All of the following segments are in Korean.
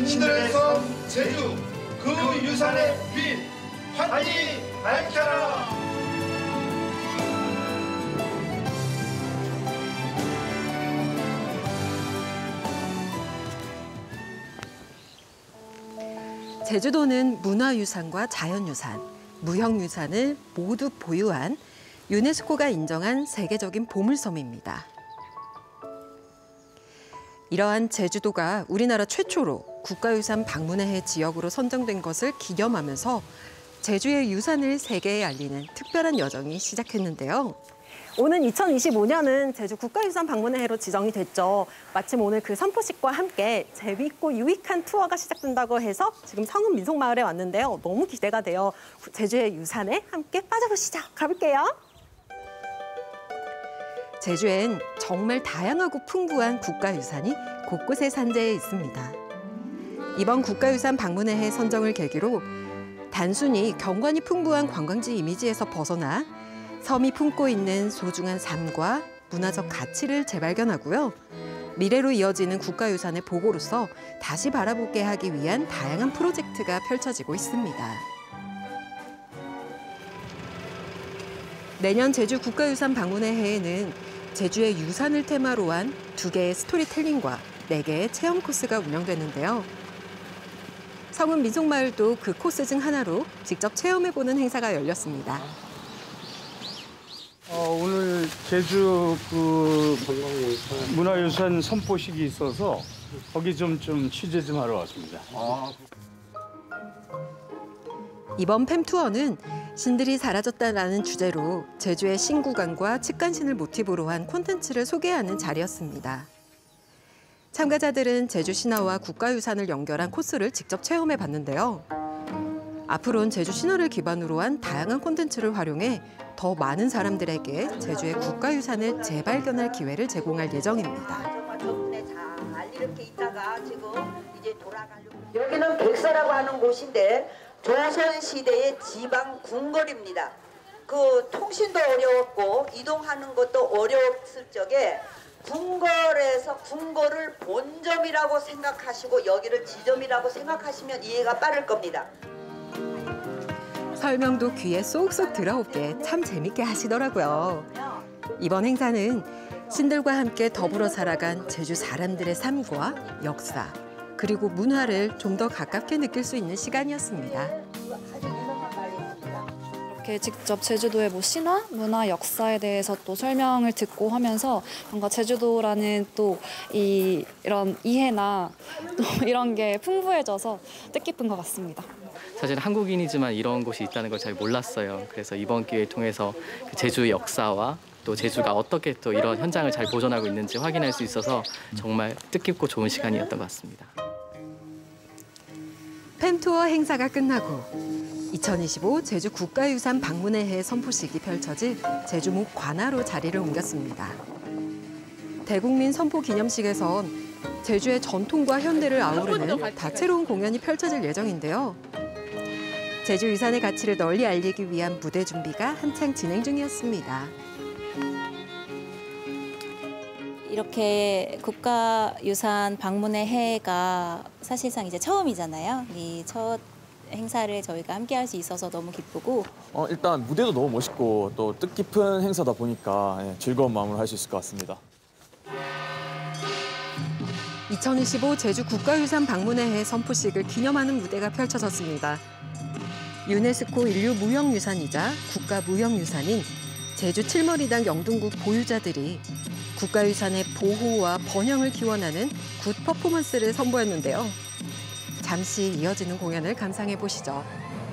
신들의 섬 제주 그 유산의 빛 환히 밝혀라. 제주도는 문화유산과 자연유산, 무형유산을 모두 보유한 유네스코가 인정한 세계적인 보물섬입니다. 이러한 제주도가 우리나라 최초로 국가유산 방문의 해 지역으로 선정된 것을 기념하면서 제주의 유산을 세계에 알리는 특별한 여정이 시작했는데요. 오는 2025년은 제주 국가유산 방문의 해로 지정이 됐죠. 마침 오늘 그 선포식과 함께 재미있고 유익한 투어가 시작된다고 해서 지금 성읍 민속마을에 왔는데요. 너무 기대가 돼요. 제주의 유산에 함께 빠져보시죠. 가볼게요. 제주엔 정말 다양하고 풍부한 국가유산이 곳곳에 산재해 있습니다. 이번 국가유산 방문의 해 선정을 계기로 단순히 경관이 풍부한 관광지 이미지에서 벗어나 섬이 품고 있는 소중한 삶과 문화적 가치를 재발견하고요. 미래로 이어지는 국가유산의 보고로서 다시 바라보게 하기 위한 다양한 프로젝트가 펼쳐지고 있습니다. 내년 제주 국가유산 방문의 해에는 제주의 유산을 테마로 한 2개의 스토리텔링과 4개의 체험 코스가 운영되는데요. 성읍 민속마을도 그 코스 중 하나로 직접 체험해보는 행사가 열렸습니다. 오늘 제주 문화유산 선포식이 있어서 거기 좀 취재 좀 하러 왔습니다. 이번 팸투어는 신들이 사라졌다라는 주제로 제주의 신구간과 측간신을 모티브로 한 콘텐츠를 소개하는 자리였습니다. 참가자들은 제주 신화와 국가유산을 연결한 코스를 직접 체험해 봤는데요. 앞으로는 제주 신화를 기반으로 한 다양한 콘텐츠를 활용해 더 많은 사람들에게 제주의 국가유산을 재발견할 기회를 제공할 예정입니다. 이렇게 있다가 지금 이제 돌아가려고. 여기는 백사라고 하는 곳인데 조선시대의 지방 궁궐입니다. 그 통신도 어려웠고 이동하는 것도 어려웠을 적에 궁궐에서 궁궐을 본점이라고 생각하시고 여기를 지점이라고 생각하시면 이해가 빠를 겁니다. 설명도 귀에 쏙쏙 들어오게 참 재밌게 하시더라고요. 이번 행사는 신들과 함께 더불어 살아간 제주 사람들의 삶과 역사, 그리고 문화를 좀 더 가깝게 느낄 수 있는 시간이었습니다. 이렇게 직접 제주도의 신화, 문화, 역사에 대해서 또 설명을 듣고 하면서 뭔가 제주도라는 또 이런 이해나 또 이런 게 풍부해져서 뜻깊은 것 같습니다. 사실 한국인이지만 이런 곳이 있다는 걸 잘 몰랐어요. 그래서 이번 기회를 통해서 그 제주의 역사와 또 제주가 어떻게 또 이런 현장을 잘 보존하고 있는지 확인할 수 있어서 정말 뜻깊고 좋은 시간이었던 것 같습니다. 팸투어 행사가 끝나고 2025 제주 국가유산 방문의 해 선포식이 펼쳐질 제주목 관아로 자리를 옮겼습니다. 대국민 선포 기념식에선 제주의 전통과 현대를 아우르는 다채로운 공연이 펼쳐질 예정인데요. 제주 유산의 가치를 널리 알리기 위한 무대 준비가 한창 진행 중이었습니다. 이렇게 국가유산 방문의 해가 사실상 이제 처음이잖아요. 이 첫 행사를 저희가 함께 할 수 있어서 너무 기쁘고. 일단 무대도 너무 멋있고 또 뜻깊은 행사다 보니까 즐거운 마음으로 할 수 있을 것 같습니다. 2025 제주 국가유산 방문의 해 선포식을 기념하는 무대가 펼쳐졌습니다. 유네스코 인류 무형유산이자 국가무형유산인 제주 칠머리당 영등국 보유자들이 국가유산의 보호와 번영을 기원하는 굿 퍼포먼스를 선보였는데요. 잠시 이어지는 공연을 감상해 보시죠.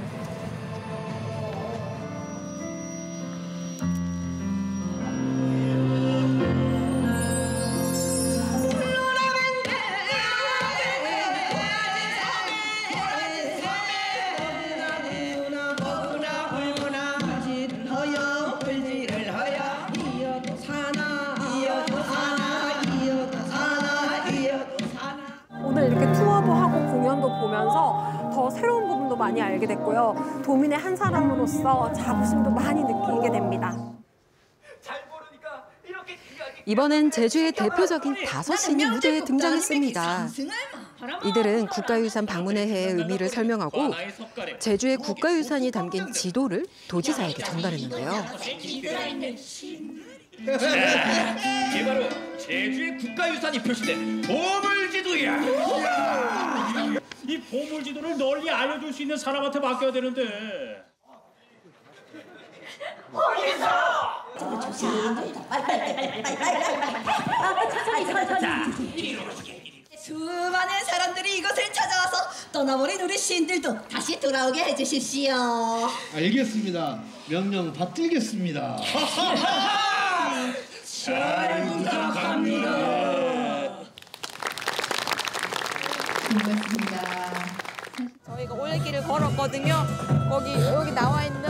오늘 이렇게 투어도 하고 공연도 보면서 더 새로운 부분도 많이 알게 됐고요. 도민의 한 사람으로서 자부심도 많이 느끼게 됩니다. 이번엔 제주의 대표적인 5신이 무대에 등장했습니다. 이들은 국가유산 방문의 해의 의미를 설명하고 제주의 국가유산이 담긴 지도를 도지사에게 전달했는데요. 이게 바로 제주의 국가유산이 표시된 보물지도야. 이 보물지도를 널리 알려줄 수 있는 사람한테 맡겨야 되는데. 수많은 사람들이 이곳을 찾아와서 떠나버린 우리 시인들도 다시 돌아오게 해주십시오. 알겠습니다. 명령 받들겠습니다. 잘 부탁합니다. 고맙습니다. 저희가 올레길을 걸었거든요. 여기 나와 있는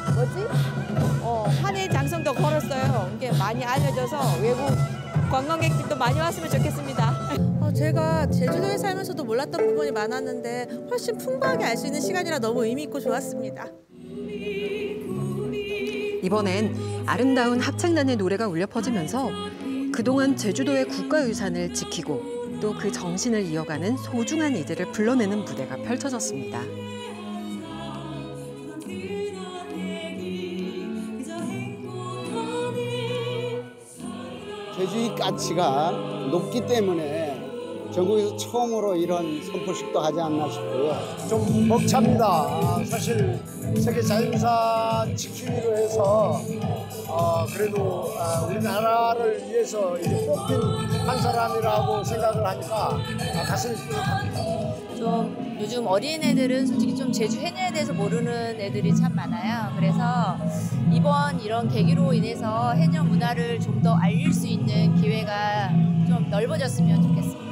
환희 장성도 걸었어요. 이게 많이 알려져서 외국 관광객들도 많이 왔으면 좋겠습니다. 제가 제주도에 살면서도 몰랐던 부분이 많았는데 훨씬 풍부하게 알 수 있는 시간이라 너무 의미 있고 좋았습니다. 이번엔 아름다운 합창단의 노래가 울려 퍼지면서 그동안 제주도의 국가유산을 지키고 또 그 정신을 이어가는 소중한 이들을 불러내는 무대가 펼쳐졌습니다. 제주의 가치가 높기 때문에 전국에서 처음으로 이런 선포식도 하지 않나 싶고요. 좀 벅찹니다. 사실 세계 자연유산 지키기로 해서 그래도 우리나라를 위해서 이제 뽑힌 한 사람이라고 생각을 하니까 가슴이 뿌듯합니다. 좀 요즘 어린애들은 솔직히 좀 제주 해녀에 대해서 모르는 애들이 참 많아요. 그래서 이번 이런 계기로 인해서 해녀 문화를 좀 더 알릴 수 있는 기회가 좀 넓어졌으면 좋겠습니다.